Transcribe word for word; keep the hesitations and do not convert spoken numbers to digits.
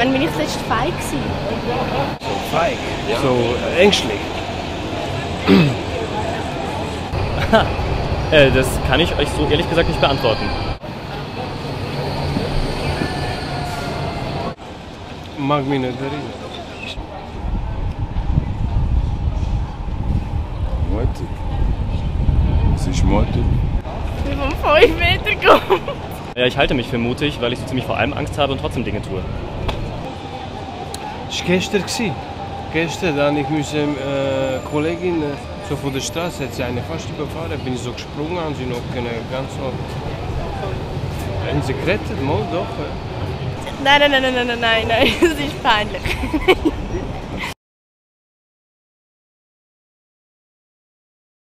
Wann bin ich zuletzt feig gewesen? So feig? Ja. So äh, ängstlich? äh, das kann ich euch so ehrlich gesagt nicht beantworten. Mag mich nicht erinnern. Mutig. Was ist mutig? Ich bin von fünf Metern gekommen. Ja, ich halte mich für mutig, weil ich so ziemlich vor allem Angst habe und trotzdem Dinge tue. Das war gestern. Gestern da ich musste, äh, Kollegin so von der Straße hat sie eine fast überfahren, bin ich so gesprungen, haben sie noch ganz so. Haben sie gerettet? Mal doch. Ja. Nein, nein, nein, nein, nein, nein, nein, das ist peinlich.